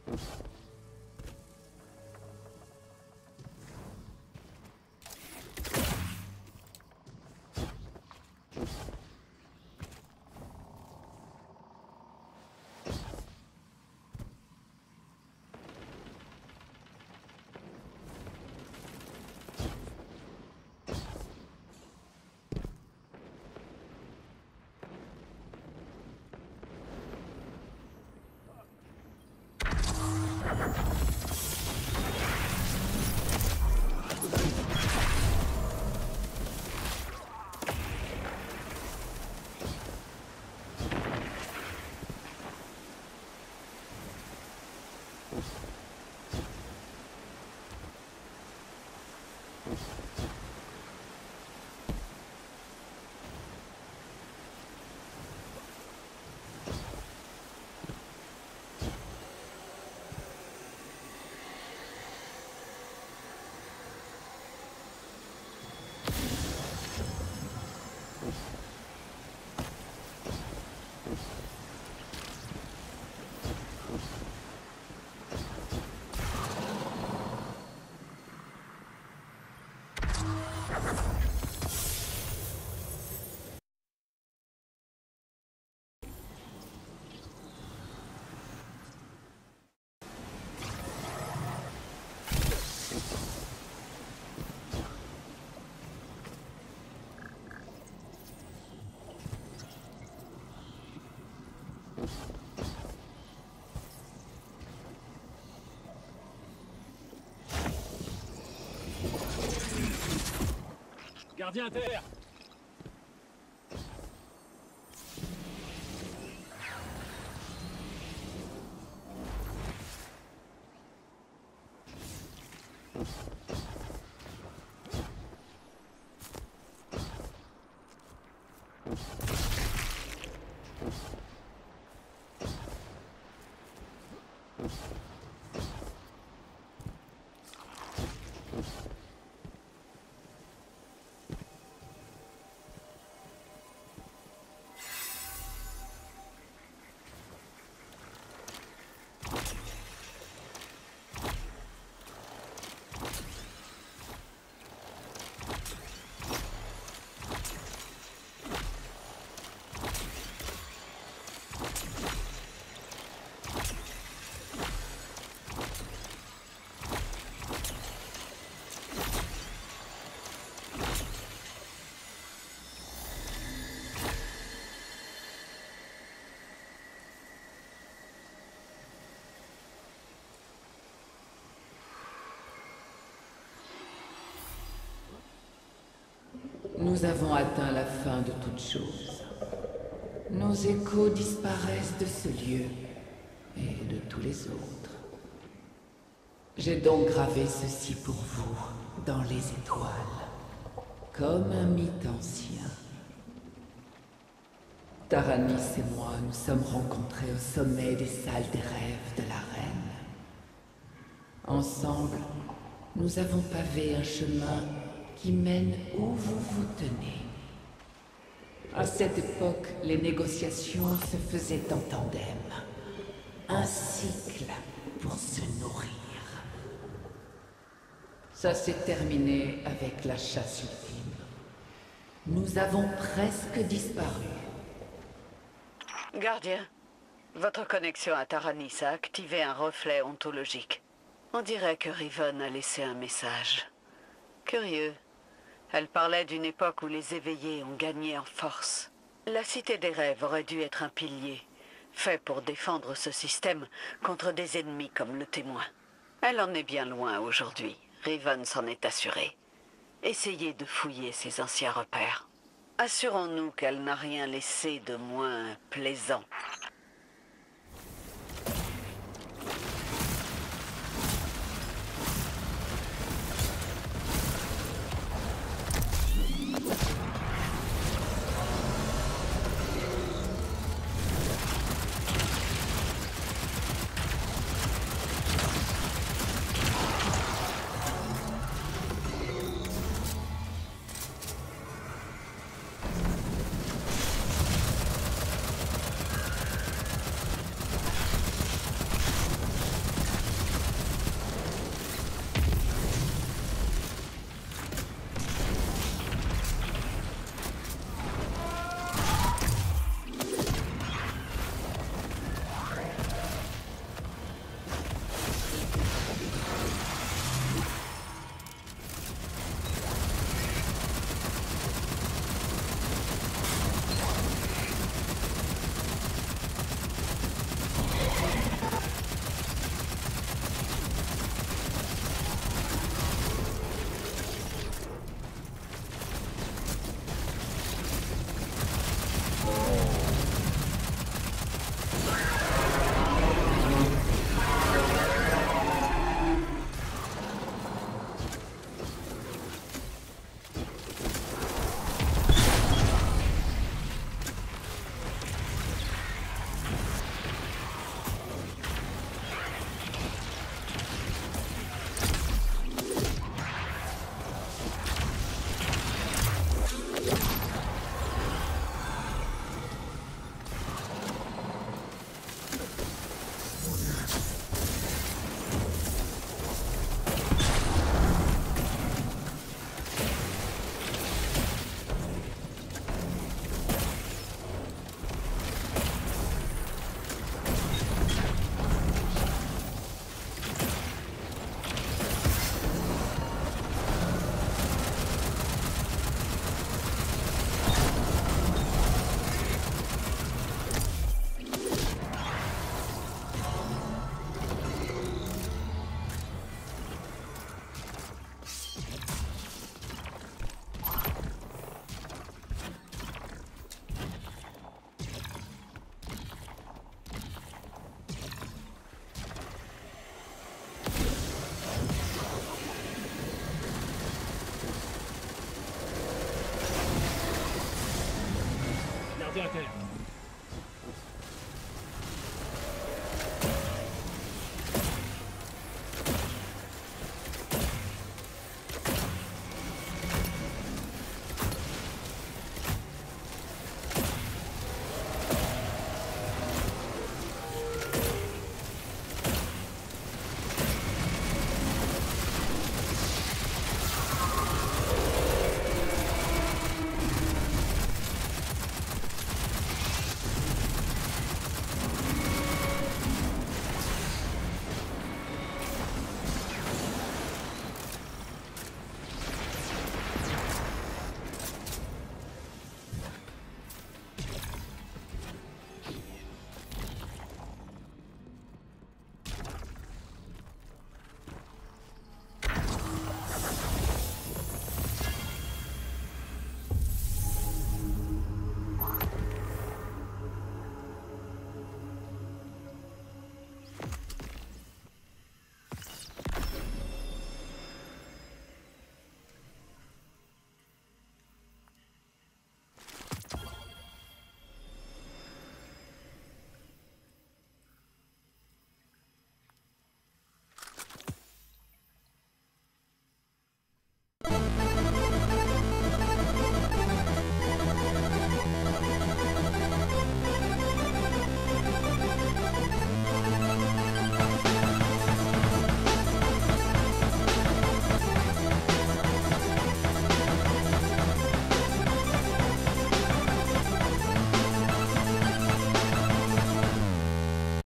Gardien à terre! Nous avons atteint la fin de toute chose. Nos échos disparaissent de ce lieu et de tous les autres. J'ai donc gravé ceci pour vous dans les étoiles, comme un mythe ancien. Taranis et moi nous sommes rencontrés au sommet des salles des rêves de la reine. Ensemble, nous avons pavé un chemin qui mène où vous vous tenez. À cette époque, les négociations se faisaient en tandem. Un cycle pour se nourrir. Ça s'est terminé avec la chasse ultime. Nous avons presque disparu. Gardien, votre connexion à Taranis a activé un reflet ontologique. On dirait que Riven a laissé un message. Curieux. Elle parlait d'une époque où les éveillés ont gagné en force. La Cité des Rêves aurait dû être un pilier, fait pour défendre ce système contre des ennemis comme le Témoin. Elle en est bien loin aujourd'hui. Riven s'en est assurée. Essayez de fouiller ses anciens repères. Assurons-nous qu'elle n'a rien laissé de moins plaisant.